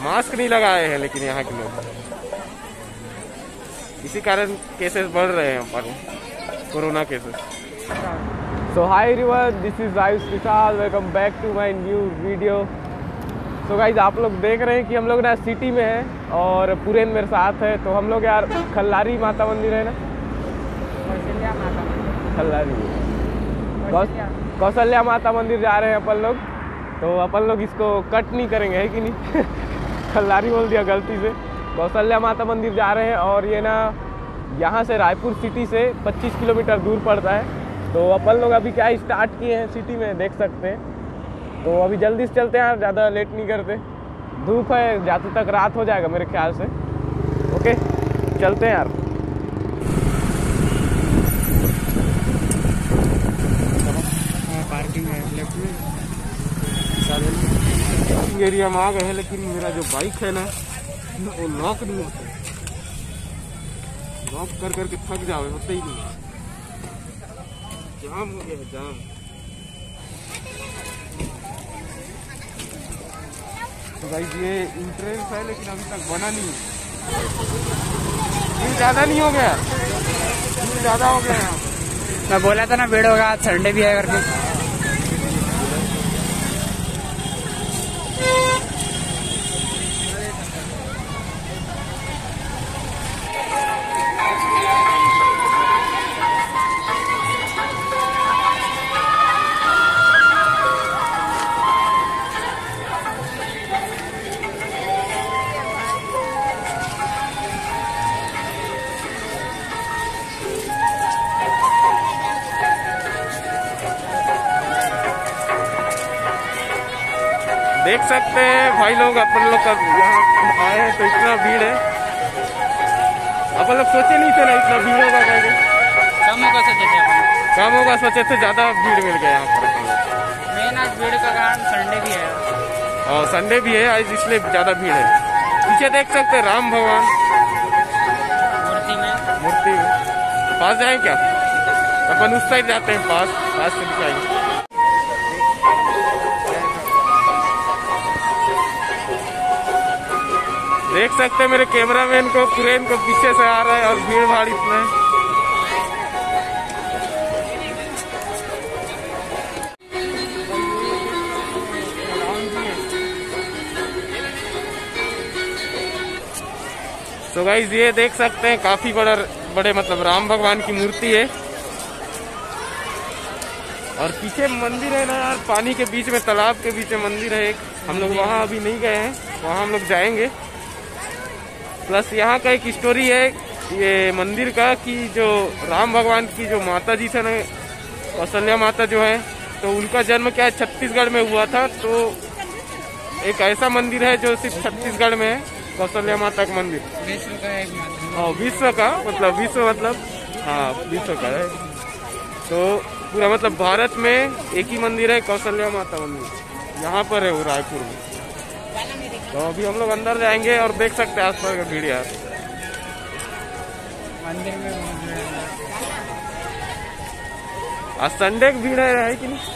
Mask नहीं लगाए हैं, लेकिन यहाँ के लोग, इसी कारण केसेस बढ़ रहे हैं पर corona cases. So hi everyone, this is Ayush Vishal, welcome back to my new video. So guys, आप लोग देख रहे हैं कि हम लोग ना सिटी में हैं और पुरेन मेरे साथ है। तो हम लोग यार खल्लारी माता मंदिर है ना, खल्लारी कौशल्या माता मंदिर जा रहे हैं अपन लोग। तो अपन लोग इसको कट नहीं करेंगे, है कि नहीं खल्लारी बोल दिया गलती से। कौशल्या माता मंदिर जा रहे हैं और ये ना यहाँ से रायपुर सिटी से 25 किलोमीटर दूर पड़ता है। तो अपन लोग अभी क्या स्टार्ट किए हैं सिटी में, देख सकते हैं। तो अभी जल्दी से चलते हैं यार, ज़्यादा लेट नहीं करते। धूप है, जाते तक रात हो जाएगा मेरे ख्याल से। ओके चलते हैं यार। पार्किंग है लेफ्ट में, पार्किंग एरिया में आ गए हैं, लेकिन मेरा जो बाइक है ना वो लॉक नहीं होता, लॉक कर करके थक जाओ, होते ही नहीं, जाम हो गया जाम। तो गाइस ये इंट्रेंस है, लेकिन अभी तक बना नहीं, ज्यादा नहीं हो गया, ज्यादा हो गया यहाँ। मैं बोला था ना भीड़ होगा, आज संडे भी है करके। देख सकते हैं भाई लोग, अपन लोग का यहाँ आए हैं तो इतना भीड़ है, अपन लोग सोचे नहीं थे ना इतना भीड़ होगा। कम होगा सोचे थे, कम होगा सोचे थे, ज्यादा भीड़ मिल गया यहाँ पर। मेन आज भीड़ का कारण संडे भी है, और संडे भी है आज, इसलिए ज्यादा भीड़ है। पीछे देख सकते हैं राम भगवान मूर्ति में। पास जाए क्या? अपन उस साइड जाते हैं, पास से दिखाएंगे। देख सकते हैं मेरे कैमरामैन को, पुरेन को पीछे से आ रहा है और भीड़ भाड़ इतना है। तो गाइस ये देख सकते हैं काफी बड़े मतलब राम भगवान की मूर्ति है, और पीछे मंदिर है ना यार, पानी के बीच में, तालाब के बीच में मंदिर है एक। हम लोग वहाँ अभी नहीं गए हैं, वहाँ हम लोग जाएंगे। प्लस यहाँ का एक स्टोरी है ये मंदिर का, कि जो राम भगवान की जो माता जी थे ना, कौशल्या माता जो है, तो उनका जन्म क्या है छत्तीसगढ़ में हुआ था। तो एक ऐसा मंदिर है जो सिर्फ छत्तीसगढ़ में है, कौशल्या माता का मंदिर। विश्व का एक हाँ, विश्व का मतलब, विश्व मतलब हाँ विश्व का है। तो पूरा मतलब भारत में एक ही मंदिर है, कौशल्या माता मंदिर, यहाँ पर है वो रायपुर में। तो अभी हम लोग अंदर जाएंगे और देख सकते हैं आसपास का भीड़ यार। मंदिर में आज संडे की भीड़ है कि नहीं?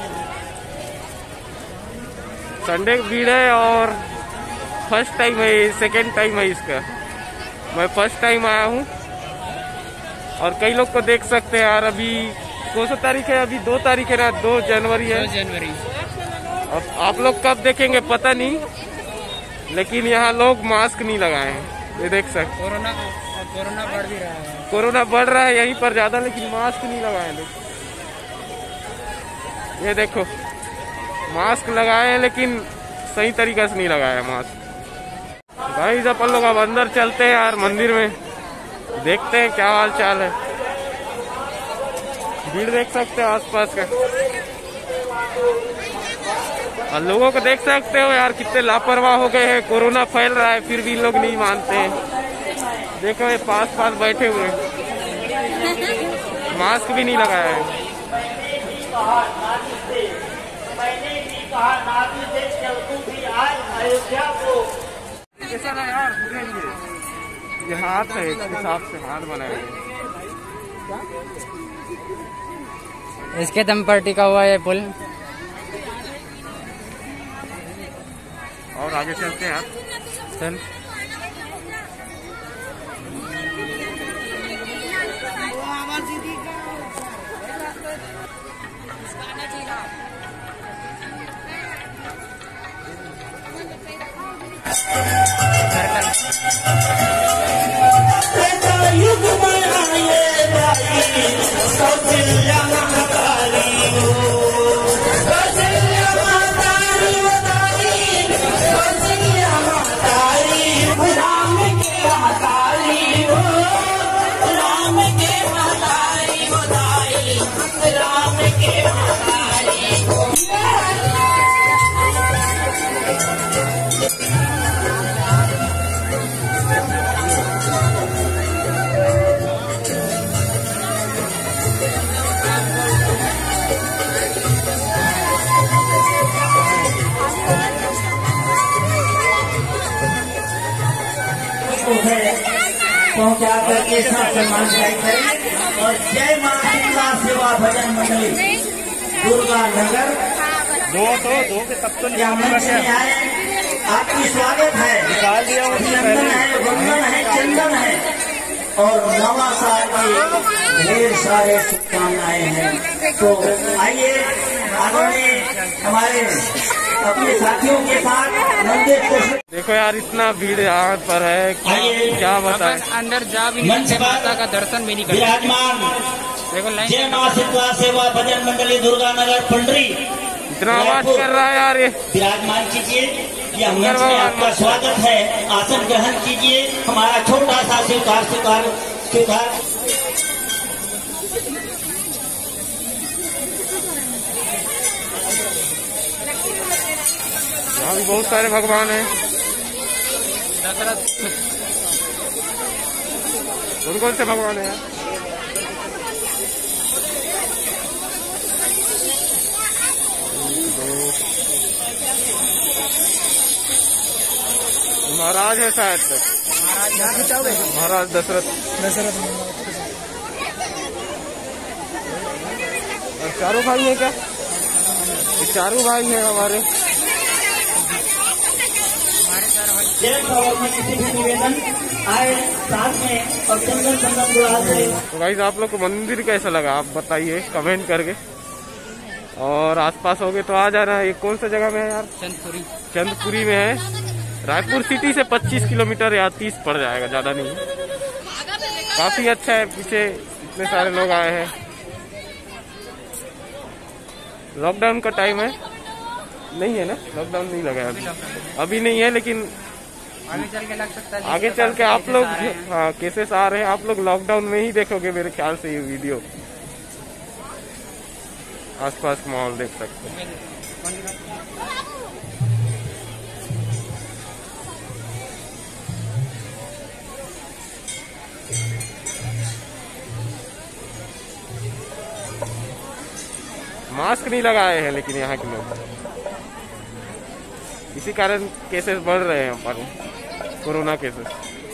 संडे की भीड़ है, और फर्स्ट टाइम है, सेकेंड टाइम है इसका। मैं फर्स्ट टाइम आया हूँ, और कई लोग को देख सकते हैं यार। अभी कौन सा तारीख है? अभी 2 तारीख है ना, 2 जनवरी है। 2 जनवरी। अब आप लोग कब देखेंगे पता नहीं, लेकिन यहाँ लोग मास्क नहीं लगाए हैं, ये देख सकते। कोरोना बढ़ भी रहा है, कोरोना बढ़ रहा है यहीं पर ज्यादा, लेकिन मास्क नहीं लगाए लोग। ये देखो मास्क लगाए हैं, लेकिन सही तरीके से नहीं लगाया मास्क। भाई अपन लोग अब अंदर चलते हैं यार मंदिर में, देखते हैं क्या हाल चाल है। भीड़ देख सकते हो आसपास का, और लोगों को देख सकते हो यार कितने लापरवाह हो गए हैं। कोरोना फैल रहा है फिर भी लोग नहीं मानते हैं। देखो ये पास बैठे हुए, मास्क भी नहीं लगाया है। कैसा ना यार, ये हाथ है, इस हिसाब से हाथ बनाए हुए। इसके दम पर टिका हुआ है पुल। और आगे चलते हैं यार। चल पहुंचा करके सम्मान करें। और जय मां शीतला सेवा भजन मंडली दुर्गा नगर दो के तब तो या मंच में आए, आपकी स्वागत है। अभिनंदन है, वंदन है, चंदन है और नवा साल की ढेर सारे शुभकामनाएं हैं। तो आइए आदरणीय हमारे अपने साथियों के साथ मंदिर को देखो यार, इतना भीड़ यहाँ पर है, क्या बताएं। अंदर जा भी नहीं सकते, माता का दर्शन भी नहीं कर विराजमान देखो लाइन जय मां शीतला सेवा भजन मंडली दुर्गा नगर पंडरी इतना आवाज कर रहा है यार ये। विराजमान कीजिए, यह मंच में आपका स्वागत है। आसन ग्रहण कीजिए, हमारा छोटा सा स्वीकार। यहाँ भी बहुत सारे भगवान हैं। कौन से भगवान हैं? महाराज है शायद तक, महाराज दशरथ। और चारों भाई हैं क्या? ये चारों भाई हैं हमारे। किसी भी निवेदन आए साथ में और चंदन गुलाल से। तो गाइस, आप लोग को मंदिर कैसा लगा आप बताइए कमेंट करके। और आसपास होगे तो आ जाना। ये कौन सा जगह में है यार? चंदपुरी में है। रायपुर सिटी से 25 किलोमीटर या 30 पड़ जाएगा, ज्यादा नहीं। काफी अच्छा है, पीछे इतने सारे लोग आए हैं। लॉकडाउन का टाइम है नहीं है ना? लॉकडाउन नहीं लगा है अभी नहीं है, लेकिन आगे चल के लग सकता है। आगे चल के आप लोग, हाँ, केसेस आ रहे हैं, आप लोग लॉकडाउन में ही देखोगे मेरे ख्याल से ये वीडियो। आसपास का माहौल देख सकते हैं। मास्क नहीं लगाए हैं लेकिन यहाँ के लोग, इसी कारण केसेस बढ़ रहे हैं पर कोरोना केसेस।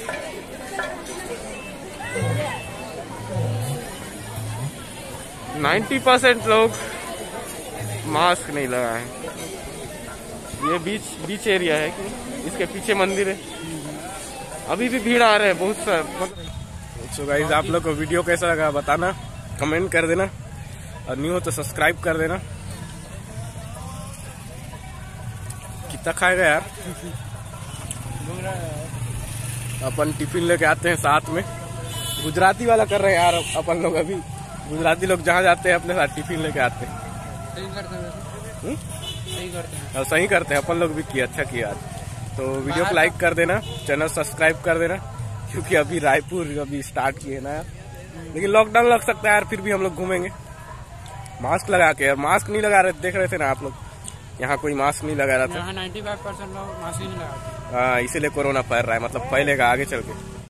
नाइन्टी 90% लोग मास्क नहीं लगाए हैं। ये बीच एरिया है कि इसके पीछे मंदिर है। अभी भी भीड़ आ रहे हैं बहुत सारे। सो गाइस, आप लोग को वीडियो कैसा लगा बताना, कमेंट कर देना और न्यू हो तो सब्सक्राइब कर देना। कितना खाएगा यार? अपन टिफिन लेके आते हैं साथ में। गुजराती वाला कर रहे हैं यार अपन लोग। अभी गुजराती लोग जहाँ जाते हैं अपने साथ टिफिन लेके आते हैं। सही करते हैं, और सही करते हैं अपन लोग भी। किया अच्छा किया आज। तो वीडियो को लाइक कर देना, चैनल सब्सक्राइब कर देना, क्योंकि अभी रायपुर अभी स्टार्ट किए ना यार। लेकिन लॉकडाउन लग सकता है यार, फिर भी हम लोग घूमेंगे मास्क लगा के। यार मास्क नहीं लगा रहे, देख रहे थे ना आप लोग, यहाँ कोई मास्क नहीं लगा रहा था। 95% लोग मास्क ही नहीं लगाते। हाँ, इसीलिए कोरोना फैल रहा है, मतलब फैलेगा आगे चल के।